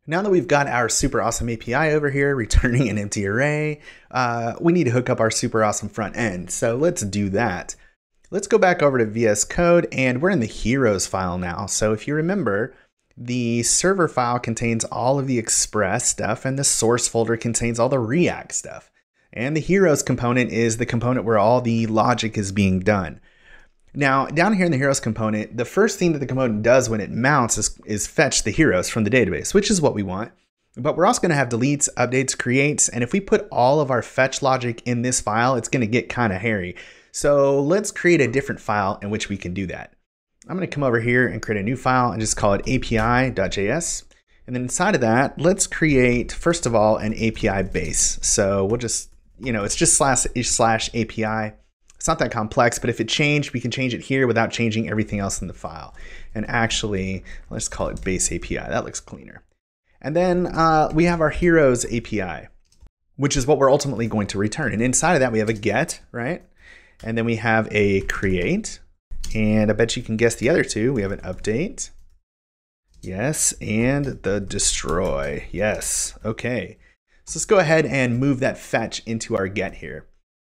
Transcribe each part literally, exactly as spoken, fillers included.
Now that we've got our super awesome A P I over here returning an empty array, uh, we need to hook up our super awesome front end. So let's do that. Let's go back over to V S Code, and we're in the heroes file now. So if you remember, the server file contains all of the Express stuff, and the source folder contains all the React stuff. And the heroes component is the component where all the logic is being done. Now, down here in the heroes component, the first thing that the component does when it mounts is, is fetch the heroes from the database, which is what we want. But we're also going to have deletes, updates, creates, and if we put all of our fetch logic in this file, it's going to get kind of hairy. So let's create a different file in which we can do that. I'm going to come over here and create a new file and just call it A P I dot J S. And then inside of that, let's create, first of all, an A P I base. So we'll just, you know, it's just slash, slash A P I. It's not that complex, but if it changed, we can change it here without changing everything else in the file. And actually, let's call it base A P I. That looks cleaner. And then uh, we have our heroes A P I, which is what we're ultimately going to return. And inside of that, we have a get, right? And then we have a create, and I bet you can guess the other two. We have an update, yes, and the destroy, yes. Okay, so let's go ahead and move that fetch into our get here.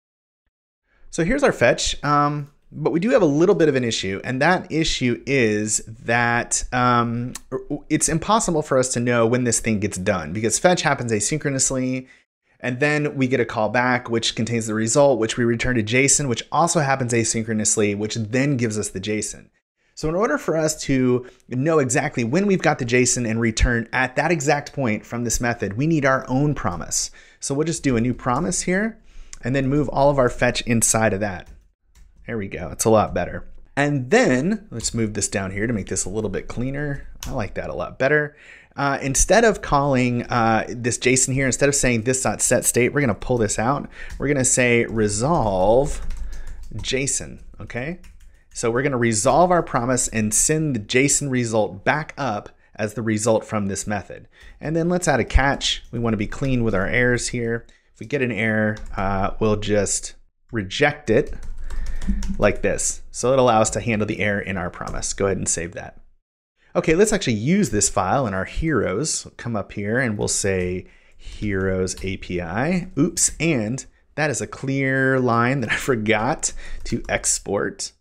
So here's our fetch, um, but we do have a little bit of an issue, and that issue is that um, it's impossible for us to know when this thing gets done because fetch happens asynchronously. And then we get a call back, which contains the result, which we return to JSON, which also happens asynchronously, which then gives us the JSON. So in order for us to know exactly when we've got the JSON and return at that exact point from this method, we need our own promise. So we'll just do a new promise here and then move all of our fetch inside of that. There we go. It's a lot better. And then let's move this down here to make this a little bit cleaner. I like that a lot better. Uh, instead of calling uh, this JSON here, instead of saying this.setState, we're going to pull this out. We're going to say resolve JSON, okay? So we're going to resolve our promise and send the JSON result back up as the result from this method. And then let's add a catch. We want to be clean with our errors here. If we get an error, uh, we'll just reject it like this. So it allows us to handle the error in our promise. Go ahead and save that. Okay, let's actually use this file in our heroes. We'll come up here and we'll say heroes A P I. Oops, and that is a clear line that I forgot to export.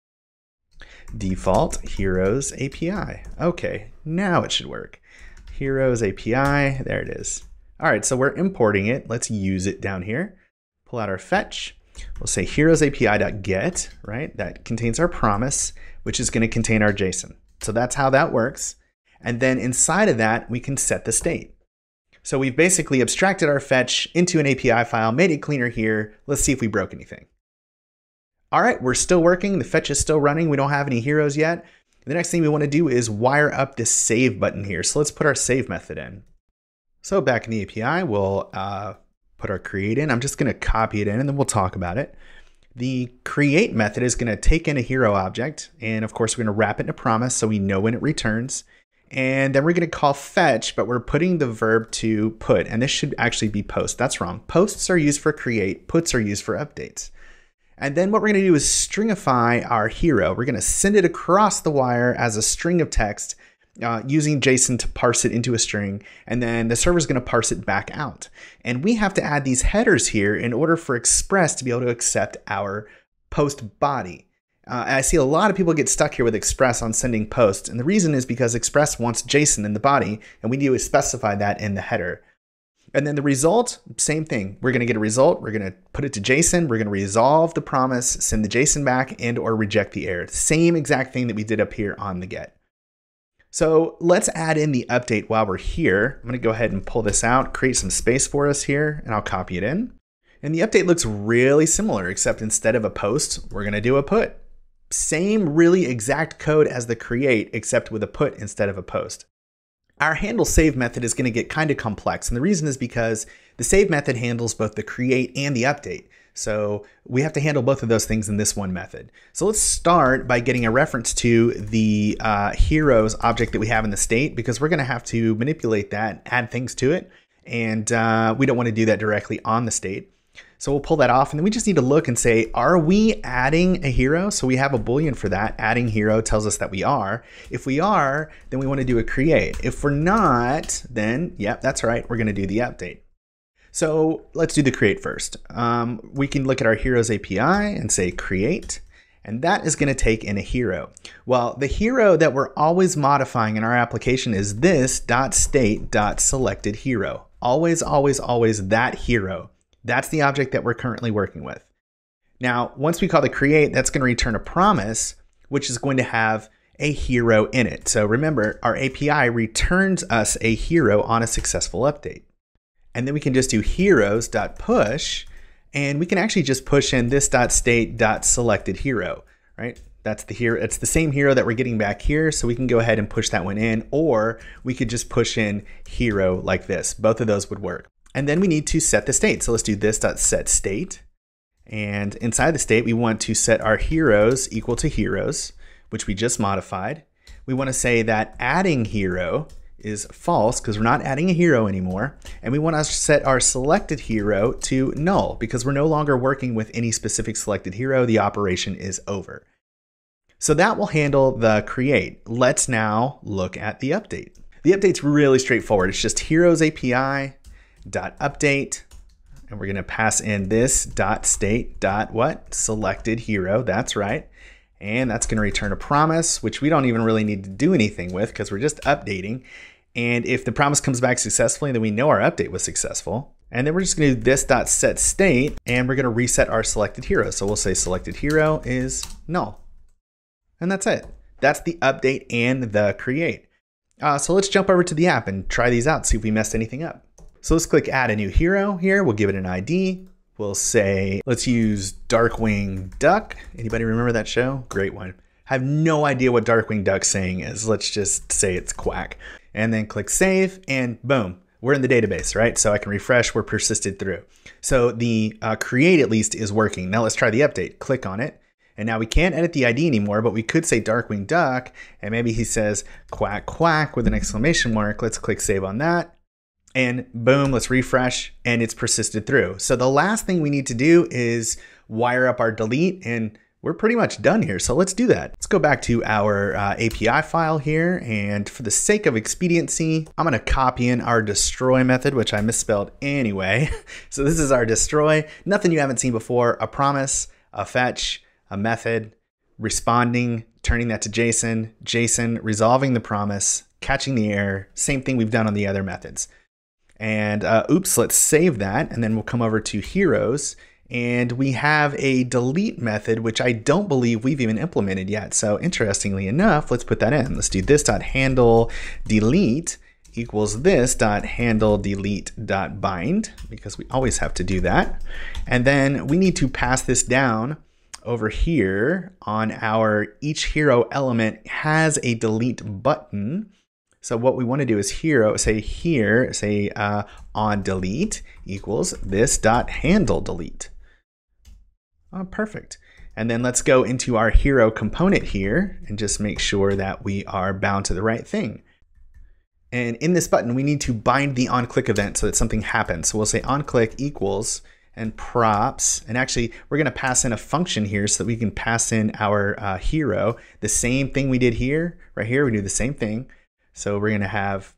Default heroes A P I. Okay, now it should work. Heroes A P I, there it is. All right, so we're importing it. Let's use it down here. Pull out our fetch. We'll say heroes A P I.get, right? That contains our promise, which is going to contain our JSON. So that's how that works. And then inside of that, we can set the state. So we've basically abstracted our fetch into an A P I file, made it cleaner here. Let's see if we broke anything. All right, we're still working. The fetch is still running. We don't have any heroes yet. The next thing we want to do is wire up this save button here. So let's put our save method in. So back in the A P I, we'll uh, put our create in. I'm just going to copy it in and then we'll talk about it. The create method is going to take in a hero object, and of course we're going to wrap it in a promise so we know when it returns. And then we're going to call fetch, but we're putting the verb to put, and this should actually be post. That's wrong. Posts are used for create, puts are used for updates. And then what we're going to do is stringify our hero. We're going to send it across the wire as a string of text Uh, using JSON to parse it into a string, and then the server is going to parse it back out. And we have to add these headers here in order for Express to be able to accept our post body. Uh, I see a lot of people get stuck here with Express on sending posts, and the reason is because Express wants JSON in the body, and we need to specify that in the header. And then the result, same thing. We're going to get a result. We're going to put it to JSON. We're going to resolve the promise, send the JSON back, and or reject the error. Same exact thing that we did up here on the get. So let's add in the update while we're here. I'm going to go ahead and pull this out, create some space for us here, and I'll copy it in. And the update looks really similar, except instead of a post, we're going to do a put. Same really exact code as the create, except with a put instead of a post. Our handle save method is going to get kind of complex. And the reason is because the save method handles both the create and the update. So we have to handle both of those things in this one method. So let's start by getting a reference to the uh, heroes object that we have in the state, because we're going to have to manipulate that, add things to it. And uh, we don't want to do that directly on the state. So we'll pull that off, and then we just need to look and say, are we adding a hero? So we have a Boolean for that. Adding hero tells us that we are. If we are, then we want to do a create. If we're not, then yep, that's right, we're going to do the update. So let's do the create first. Um, we can look at our heroes A P I and say create, and that is going to take in a hero. Well, the hero that we're always modifying in our application is this dot state dot selected hero. Always, always, always that hero. That's the object that we're currently working with. Now, once we call the create, that's going to return a promise, which is going to have a hero in it. So remember, our A P I returns us a hero on a successful update. And then we can just do heroes.push, and we can actually just push in this dot state dot selected hero, right? That's the hero. It's the same hero that we're getting back here, so we can go ahead and push that one in, or we could just push in hero like this. Both of those would work. And then we need to set the state. So let's do this dot set state, and inside the state we want to set our heroes equal to heroes, which we just modified. We want to say that adding hero is false because we're not adding a hero anymore, and we want to set our selected hero to null because we're no longer working with any specific selected hero. The operation is over. So that will handle the create. Let's now look at the update. The update's really straightforward. It's just heroes A P I dot update, and we're going to pass in this dot state dot what selected hero. That's right. And that's going to return a promise, which we don't even really need to do anything with because we're just updating. And if the promise comes back successfully, then we know our update was successful. And then we're just going to do this dot set state, and we're going to reset our selected hero. So we'll say selected hero is null. And that's it. That's the update and the create. Uh, so let's jump over to the app and try these out, see if we messed anything up. So let's click add a new hero here. We'll give it an I D. We'll say, let's use Darkwing Duck. Anybody remember that show? Great one. I have no idea what Darkwing Duck's saying is. Let's just say it's quack. And then click save, and boom, we're in the database, right? So I can refresh, we're persisted through. So the uh, create at least is working. Now let's try the update. Click on it. And now we can't edit the I D anymore, but we could say Darkwing Duck, and maybe he says quack quack with an exclamation mark. Let's click save on that. And boom, let's refresh, and it's persisted through. So the last thing we need to do is wire up our delete, and we're pretty much done here. So let's do that. Let's go back to our uh, A P I file here. And for the sake of expediency, I'm going to copy in our destroy method, which I misspelled anyway. So this is our destroy. Nothing you haven't seen before. A promise, a fetch, a method, responding, turning that to JSON, JSON, resolving the promise, catching the error. Same thing we've done on the other methods. And uh, oops, let's save that. And then we'll come over to heroes. And we have a delete method, which I don't believe we've even implemented yet. So interestingly enough, let's put that in. Let's do this dot handle delete equals this dot handle delete dot bind, because we always have to do that. And then we need to pass this down over here on our each hero element has a delete button. So what we want to do is hero, say here, say uh, on delete equals this dot handle delete. Oh, perfect. And then let's go into our hero component here and just make sure that we are bound to the right thing. And in this button, we need to bind the onClick event so that something happens. So we'll say onClick equals and props. And actually, we're going to pass in a function here so that we can pass in our uh, hero. The same thing we did here. Right here, we do the same thing. So we're going to have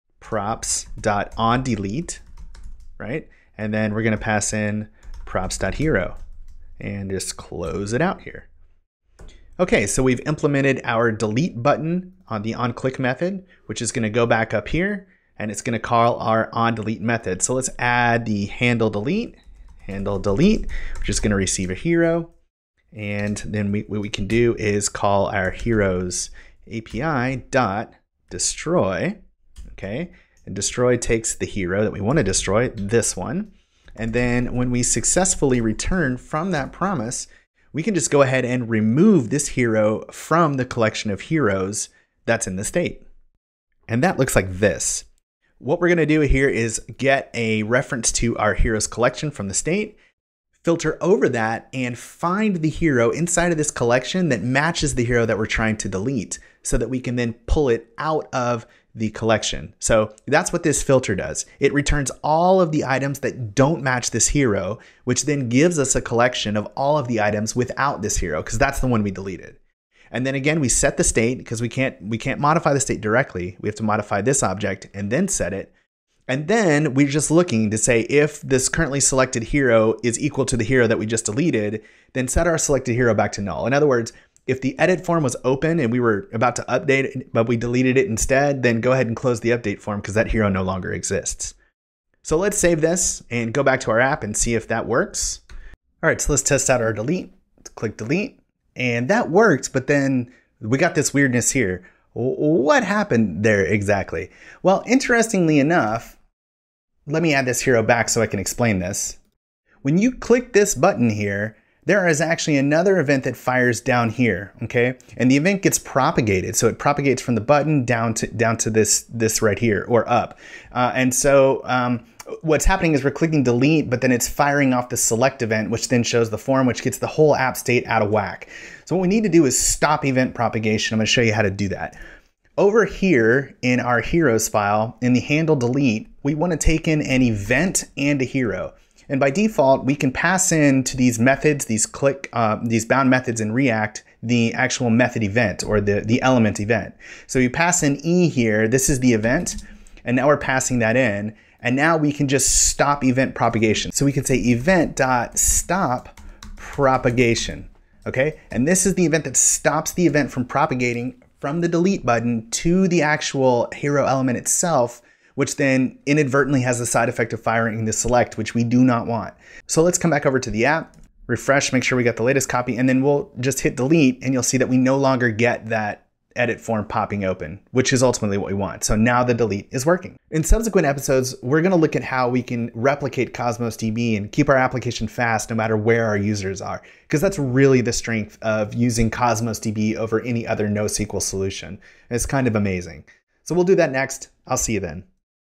props.onDelete, right? And then we're going to pass in props.hero. And just close it out here. Okay, so we've implemented our delete button on the onClick method, which is going to go back up here, and it's going to call our onDelete method. So let's add the handle delete, handle delete, which is going to receive a hero. And then we, what we can do is call our heroes A P I dot destroy, okay? And destroy takes the hero that we want to destroy, this one. And then when we successfully return from that promise, we can just go ahead and remove this hero from the collection of heroes that's in the state. And that looks like this. What we're going to do here is get a reference to our heroes collection from the state, filter over that, and find the hero inside of this collection that matches the hero that we're trying to delete so that we can then pull it out of the collection. So that's what this filter does. It returns all of the items that don't match this hero, which then gives us a collection of all of the items without this hero, because that's the one we deleted. And then again, we set the state because we can't, we can't modify the state directly. We have to modify this object and then set it. And then we're just looking to say if this currently selected hero is equal to the hero that we just deleted, then set our selected hero back to null. In other words, if the edit form was open and we were about to update it, but we deleted it instead, then go ahead and close the update form because that hero no longer exists. So let's save this and go back to our app and see if that works. All right, so let's test out our delete. Let's click delete, and that worked, but then we got this weirdness here. What happened there exactly? Well, interestingly enough, let me add this hero back so I can explain this. When you click this button here, there is actually another event that fires down here, okay? And the event gets propagated. So it propagates from the button down to down to this, this right here, or up. Uh, and so um, what's happening is we're clicking delete, but then it's firing off the select event, which then shows the form, which gets the whole app state out of whack. So what we need to do is stop event propagation. I'm gonna show you how to do that. Over here in our heroes file, in the handle delete, we wanna take in an event and a hero. And by default, we can pass in to these methods, these click, uh, these bound methods in React, the actual method event or the, the element event. So you pass in E here, this is the event, and now we're passing that in. And now we can just stop event propagation. So we can say event.stop propagation, okay? And this is the event that stops the event from propagating from the delete button to the actual hero element itself, which then inadvertently has the side effect of firing the select, which we do not want. So let's come back over to the app, refresh, make sure we got the latest copy, and then we'll just hit delete, and you'll see that we no longer get that edit form popping open, which is ultimately what we want. So now the delete is working. In subsequent episodes, we're gonna look at how we can replicate Cosmos D B and keep our application fast no matter where our users are, because that's really the strength of using Cosmos D B over any other NoSQL solution. It's kind of amazing. So we'll do that next. I'll see you then.